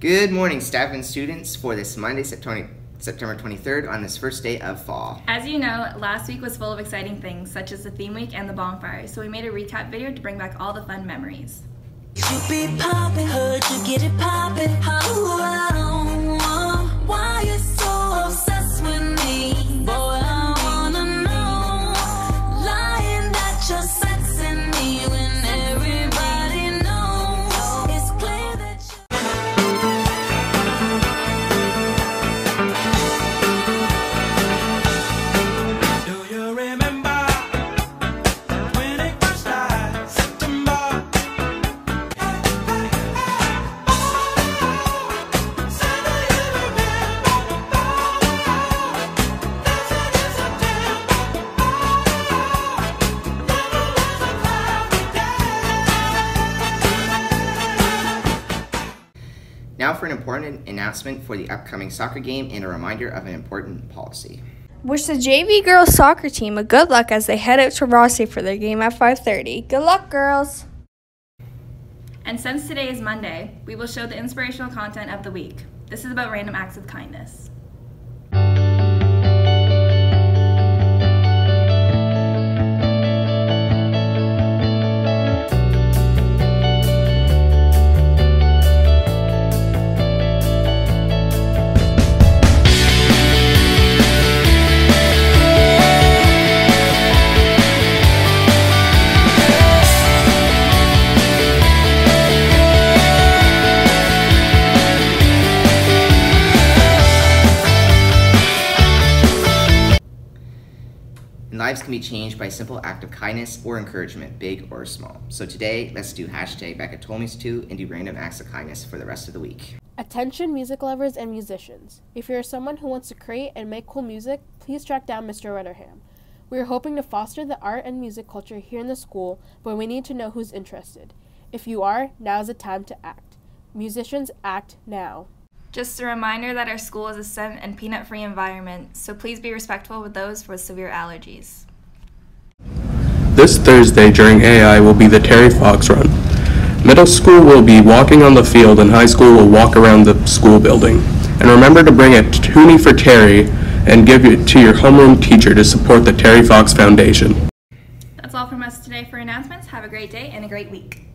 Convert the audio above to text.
Good morning, staff and students, for this Monday, September 23rd, on this first day of fall. As you know, last week was full of exciting things, such as the theme week and the bonfire, so we made a recap video to bring back all the fun memories. You be poppin', heard you get it poppin'. I don't know why you're so obsessed with me. Boy, I wanna know, lying that you're sexing me when everybody knows. It's clear that you. Do you remember when it first started, September? Now for an important announcement for the upcoming soccer game and a reminder of an important policy. Wish the JV girls soccer team a good luck as they head out to Rossi for their game at 5:30. Good luck, girls! And since today is Monday, we will show the inspirational content of the week. This is about random acts of kindness. And lives can be changed by a simple act of kindness or encouragement, big or small. So today, let's do hashtag Becca told me to and do random acts of kindness for the rest of the week. Attention music lovers and musicians. If you're someone who wants to create and make cool music, please track down Mr. Rutterham. We are hoping to foster the art and music culture here in the school, but we need to know who's interested. If you are, now's the time to act. Musicians, act now. Just a reminder that our school is a scent and peanut-free environment, so please be respectful with those with severe allergies. This Thursday during AI will be the Terry Fox Run. Middle school will be walking on the field and high school will walk around the school building. And remember to bring a toonie for Terry and give it to your homeroom teacher to support the Terry Fox Foundation. That's all from us today for announcements. Have a great day and a great week.